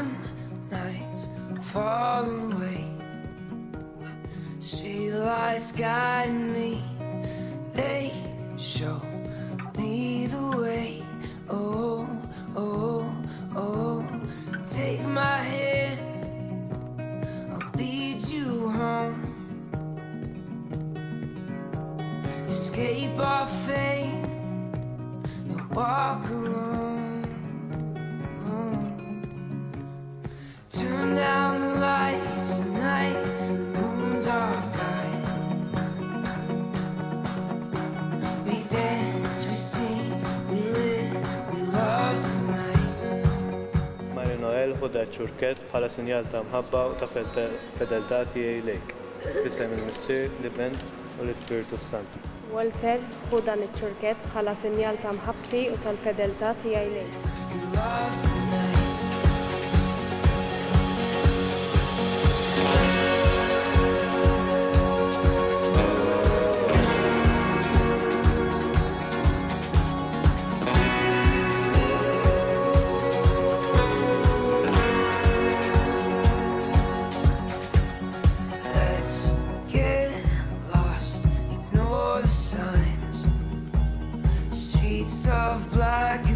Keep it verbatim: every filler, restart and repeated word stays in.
One night far away, street lights guide me, they show me the way. Oh, oh, oh, take my hand, I'll lead you home. Escape our fate and walk alone. Turn down the lights tonight, the moon's our guide. We dance, we sing, we live, we love tonight. Marie Noelle ħuda ċ-ċurket bħala sinjal ta' mħabba u ta' fedeltà tiegħi lejk. Fisem il-Missier, l-Ibn u l-Ispiritu Sant. Walter ħu dan iċ-ċurket bħala sinjal ta' mħabbti u tal-fedeltà tiegħi lejk. We love tonight. Of black